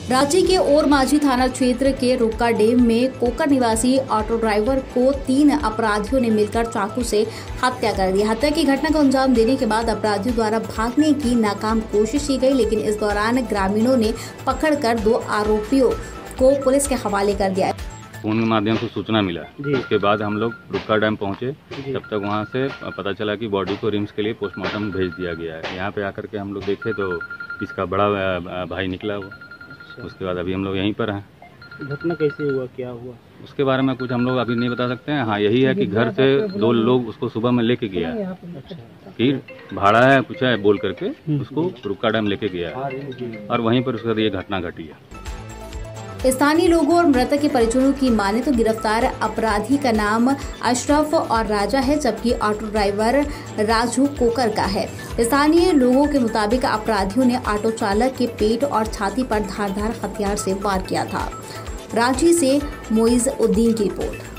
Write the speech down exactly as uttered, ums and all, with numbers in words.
रांची के ओरमांझी थाना क्षेत्र के रुक्का डैम में कोकर निवासी ऑटो ड्राइवर को तीन अपराधियों ने मिलकर चाकू से हत्या कर दी। हत्या की घटना को अंजाम देने के बाद अपराधियों द्वारा भागने की नाकाम कोशिश की गई, लेकिन इस दौरान ग्रामीणों ने पकड़कर दो आरोपियों को पुलिस के हवाले कर दिया। फोन के माध्यम से सूचना मिला, उसके बाद हम लोग रुक्का डैम पहुंचे। तब तक वहां से पता चला कि बॉडी को रिम्स के लिए पोस्टमार्टम भेज दिया गया है। यहाँ पे आकर के हम लोग देखे तो इसका बड़ा भाई निकला वो। उसके बाद अभी हम लोग यहीं पर हैं। घटना कैसे हुआ, क्या हुआ, उसके बारे में कुछ हम लोग अभी नहीं बता सकते हैं। हाँ, यही है कि घर से दो लोग उसको सुबह में लेके गया है, फिर भाड़ा है कुछ है बोल करके उसको रुक्का डैम लेके गया है और वहीं पर उसके बाद ये घटना घटी है। स्थानीय लोगों और मृतक के परिजनों की माने तो गिरफ्तार अपराधी का नाम अशरफ और राजा है, जबकि ऑटो ड्राइवर राजू कोकर का है। स्थानीय लोगों के मुताबिक अपराधियों ने ऑटो चालक के पेट और छाती पर धारदार हथियार से वार किया था। रांची से मोइज उद्दीन की रिपोर्ट।